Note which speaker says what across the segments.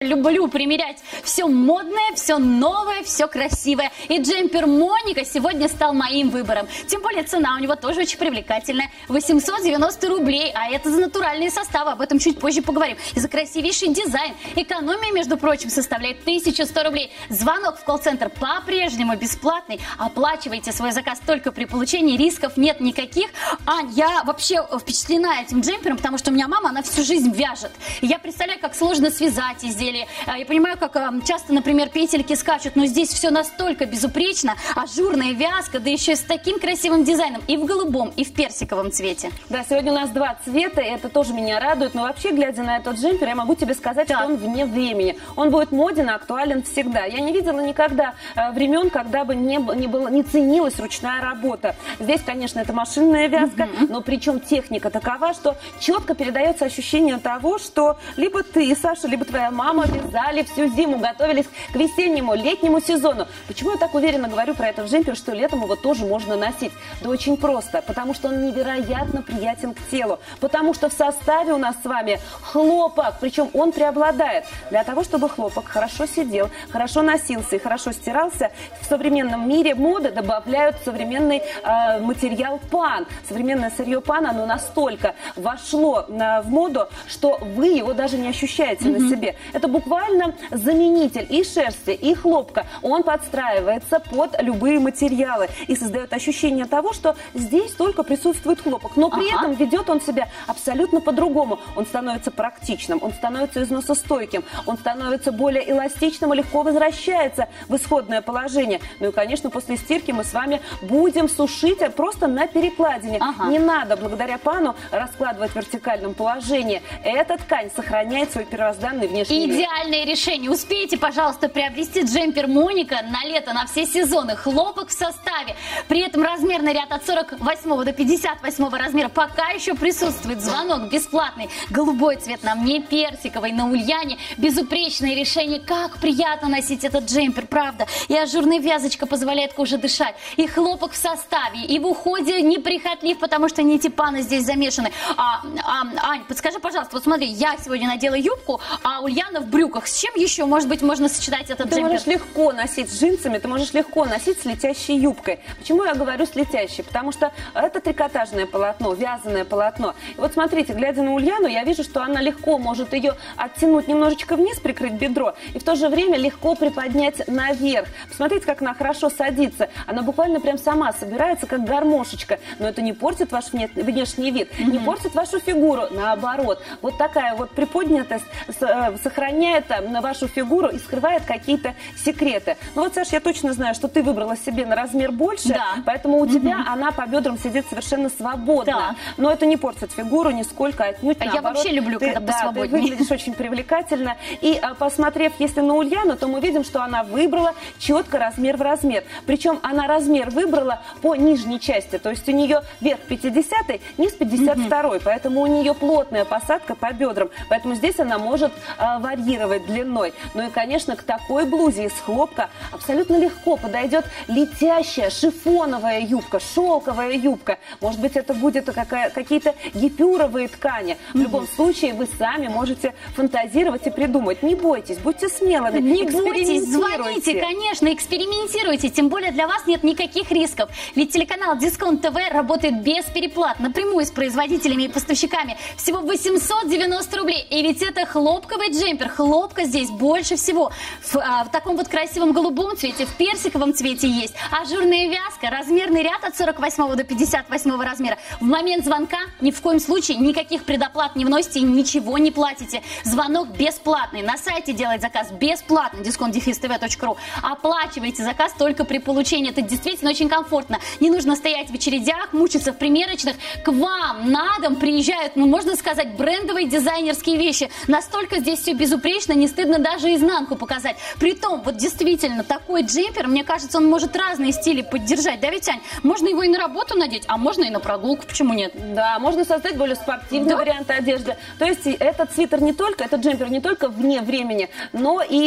Speaker 1: Люблю примерять все модное, все новое, все красивое. И джемпер Моника сегодня стал моим выбором. Тем более цена у него тоже очень привлекательная. 890 рублей, а это за натуральные составы. Об этом чуть позже поговорим. И за красивейший дизайн. Экономия, между прочим, составляет 1100 рублей. Звонок в колл-центр по-прежнему бесплатный. Оплачивайте свой заказ только при получении. Рисков нет никаких. Ань, я вообще впечатлена этим джемпером, потому что у меня мама, она всю жизнь вяжет. И я представляю, как сложно связать изделие. Я понимаю, как часто, например, петельки скачут, но здесь все настолько безупречно. Ажурная вязка, да еще и с таким красивым дизайном. И в голубом, и в персиковом цвете.
Speaker 2: Да, сегодня у нас два цвета, и это тоже меня радует. Но вообще, глядя на этот джемпер, я могу тебе сказать, что он вне времени. Он будет моден, актуален всегда. Я не видела никогда времен, когда бы не ценилась ручная работа. Здесь, конечно, это машинная вязка, но причем техника такова, что четко передается ощущение того, что либо ты, Саша, либо твоя мама вязали всю зиму, готовились к весеннему, летнему сезону. Почему я так уверенно говорю про этот джемпер, что летом его тоже можно носить? Да очень просто, потому что он невероятно приятен к телу, потому что в составе у нас с вами хлопок, причем он преобладает. Для того, чтобы хлопок хорошо сидел, хорошо носился и хорошо стирался, в современном мире моды добавляют современный материал пан. Современное сырье пан, оно настолько вошло в моду, что вы его даже не ощущаете на себе. Это буквально заменитель и шерсти, и хлопка. Он подстраивается под любые материалы и создает ощущение того, что здесь только присутствует хлопок. Но при этом ведет он себя абсолютно по-другому. Он становится практичным, он становится износостойким, он становится более эластичным и легко возвращается в исходное положение. Ну и, конечно, после стирки мы с вами будем сушить просто на перекладине. Не надо благодаря пану раскладывать в вертикальном положении. Эта ткань сохраняет свой первозданный внешний вид.
Speaker 1: Идеальное решение. Успейте, пожалуйста, приобрести джемпер Моника на лето, на все сезоны. Хлопок в составе. При этом размерный ряд от 48 до 58 размера пока еще присутствует. Звонок бесплатный. Голубой цвет на мне, персиковый на Ульяне. Безупречное решение. Как приятно носить этот джемпер, правда. И ажурная вязочка позволяет коже дышать. И хлопок в составе. И в уходе неприхотлив, потому что нити пана здесь замешаны. Ань, подскажи, пожалуйста, вот смотри, я сегодня надела юбку, а Ульяна в брюках. С чем еще, может быть, можно сочетать этот джемпер?
Speaker 2: Ты можешь легко носить с джинсами, ты можешь легко носить с летящей юбкой. Почему я говорю с летящей? Потому что это трикотажное полотно, вязаное полотно. И вот смотрите, глядя на Ульяну, я вижу, что она легко может ее оттянуть немножечко вниз, прикрыть бедро, и в то же время легко приподнять наверх. Посмотрите, как она хорошо садится. Она буквально прям сама собирается, как гармошечка. Но это не портит ваш внешний вид, не портит вашу фигуру. Наоборот, вот такая вот приподнятость сохраняет вашу фигуру и скрывает какие-то секреты. Ну вот, Саш, я точно знаю, что ты выбрала себе на размер больше, поэтому у тебя она по бедрам сидит совершенно свободно. Но это не портит фигуру нисколько, отнюдь наоборот.
Speaker 1: Я вообще люблю, когда посвободнее.
Speaker 2: Ты выглядишь очень привлекательно. И посмотрев, если на Ульяну, то мы видим, что она выбрала четко размер в размер. Причем она размер выбрала по нижней части, то есть у нее верх 50-й, низ 52-й, поэтому у нее плотная посадка по бедрам, поэтому здесь она может варьировать длиной. Ну и, конечно, к такой блузе из хлопка абсолютно легко подойдет летящая шифоновая юбка, шелковая юбка. Может быть, это будет какие-то гипюровые ткани. В любом случае, вы сами можете фантазировать и придумать. Не бойтесь, будьте смелыми.
Speaker 1: Не бойтесь, звоните, конечно, экспериментируйте. Тем более для вас нет никаких рисков. Ведь телеканал Дисконт ТВ работает без переплат, напрямую с производителями и поставщиками. Всего 890 рублей. И ведь это хлопковый джемпер. Хлопка здесь больше всего. В таком вот красивом голубом цвете, в персиковом цвете есть. Ажурная вязка, размерный ряд от 48 до 58 размера. В момент звонка ни в коем случае никаких предоплат не вносите и ничего не платите. Звонок бесплатный. На сайте делать заказ бесплатно. discount-tv.ru. Оплачивайте заказ только при получении. Это действительно очень комфортно. Не нужно стоять в очередях, мучиться в примерочных. К вам на дом приезжают, ну, можно сказать, брендовые дизайнерские вещи. Настолько здесь все безупречно, не стыдно даже изнанку показать. Притом, вот действительно, такой джемпер, мне кажется, он может разные стили поддержать. Да ведь, Ань, можно его и на работу надеть, а можно и на прогулку, почему нет?
Speaker 2: Да, можно создать более спортивный вариант одежды. То есть этот свитер не только, этот джемпер не только вне времени, но и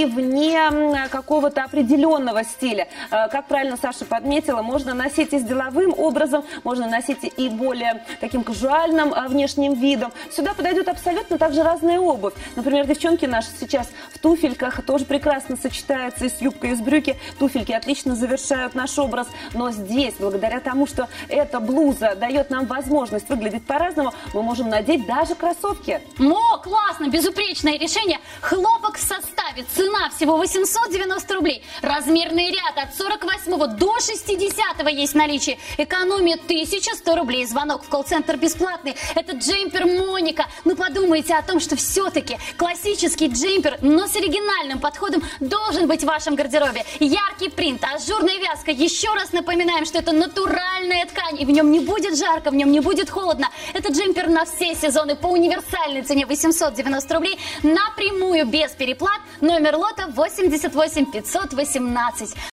Speaker 2: вне какого-то определенного стиля. Как правильно Саша подметила, можно носить и с деловым образом, можно носить и более таким казуальным внешним видом. Сюда подойдет абсолютно также разная обувь. Например, девчонки наши сейчас в туфельках тоже прекрасно сочетается и с юбкой, и с брюки. Туфельки отлично завершают наш образ. Но здесь, благодаря тому, что эта блуза дает нам возможность выглядеть по-разному, мы можем надеть даже кроссовки.
Speaker 1: О, классно, безупречное решение. Хлопок в составе, цена всего 890 рублей. Размерный ряд от 48 до 60 есть в наличии. Экономия 1100 рублей. Звонок в колл-центр бесплатный. Это джемпер Моника. Ну подумайте о том, что все-таки классический джемпер, но с оригинальным подходом должен быть в вашем гардеробе. Яркий принт, ажурная вязка. Еще раз напоминаем, что это натуральная ткань, и в нем не будет жарко, в нем не будет холодно. Это джемпер на все сезоны по универсальной цене 890 рублей. Напрямую без переплат. Номер лота 88 518.